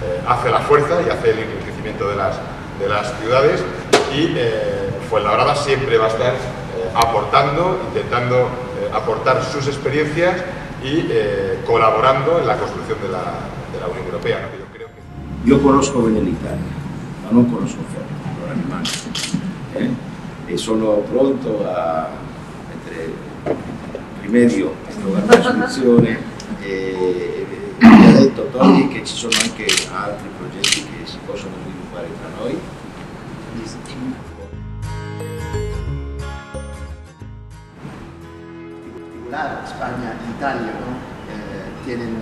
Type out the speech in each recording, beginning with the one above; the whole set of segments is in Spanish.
hace la fuerza y hace el enriquecimiento de las ciudades, y Fuenlabrada siempre va a estar aportando, intentando aportar sus experiencias y colaborando en la construcción de la Unión Europea, ¿no? Io conosco bene l'Italia, ma non conosco Fermo, animales. E sono pronto a mettere rimedio a questa soluzione. Mi ha detto Tony che ci sono anche altri progetti che si possono sviluppare tra noi. España e Italia, ¿no? Tienen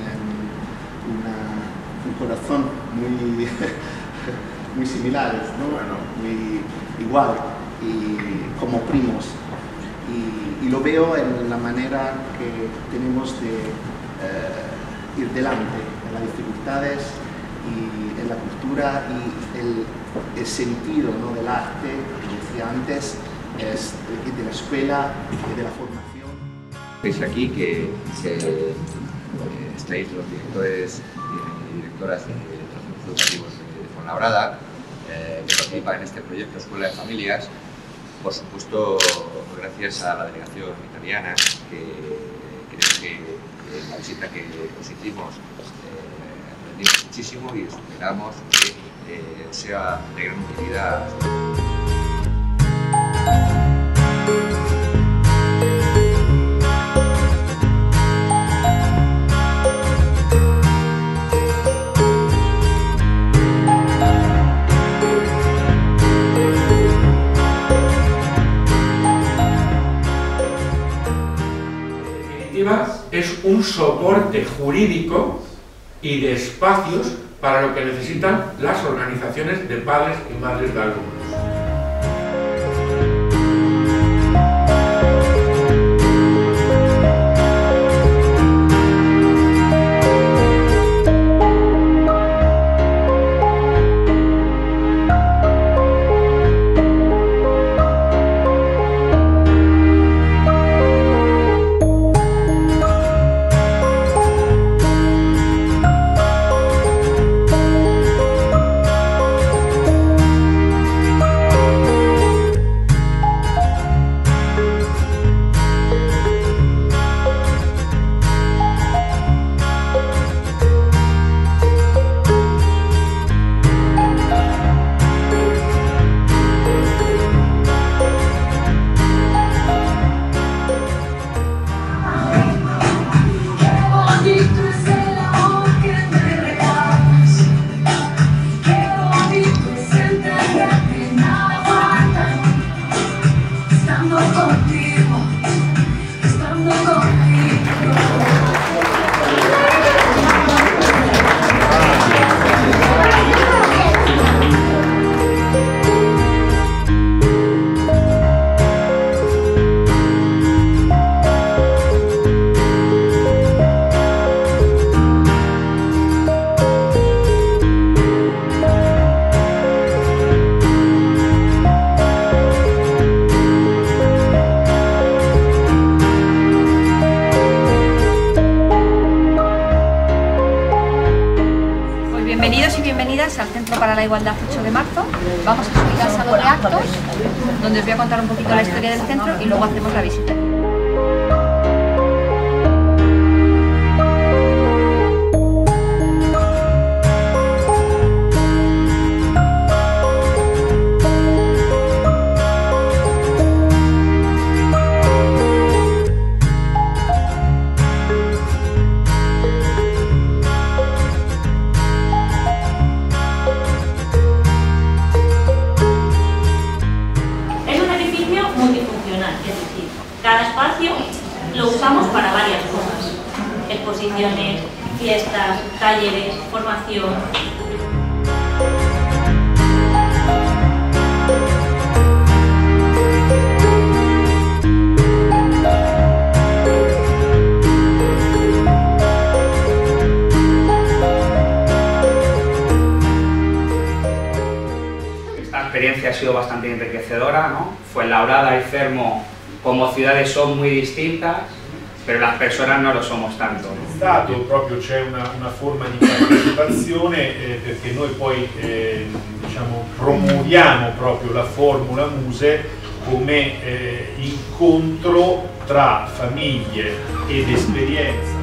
un corazón muy, muy similares, ¿no? Bueno, muy igual, y como primos. Y lo veo en la manera que tenemos de ir delante en las dificultades y en la cultura, y el sentido, ¿no?, del arte, como decía antes, es de la escuela y de la formación. Veis aquí que estáis los directores y directoras de los centros educativos de Fuenlabrada, que participan en este proyecto Escuela de Familias, por supuesto gracias a la delegación italiana, que creo que en la visita que os hicimos aprendimos muchísimo y esperamos que sea de gran utilidad. Es un soporte jurídico y de espacios para lo que necesitan las organizaciones de padres y madres de alumnos. Bienvenidos y bienvenidas al Centro para la Igualdad 8 de marzo. Vamos a subir al salón de actos, donde os voy a contar un poquito la historia del centro y luego hacemos la visita. Cada espacio lo usamos para varias cosas: exposiciones, fiestas, talleres, formación. Esta experiencia ha sido bastante enriquecedora, ¿no? Fuenlabrada y Fermo como ciudades son muy distintas, pero las personas no lo somos tanto. Stato proprio c'è una forma di partecipazione perché noi poi diciamo, promuoviamo proprio la formula Muse come incontro tra famiglie ed esperienza.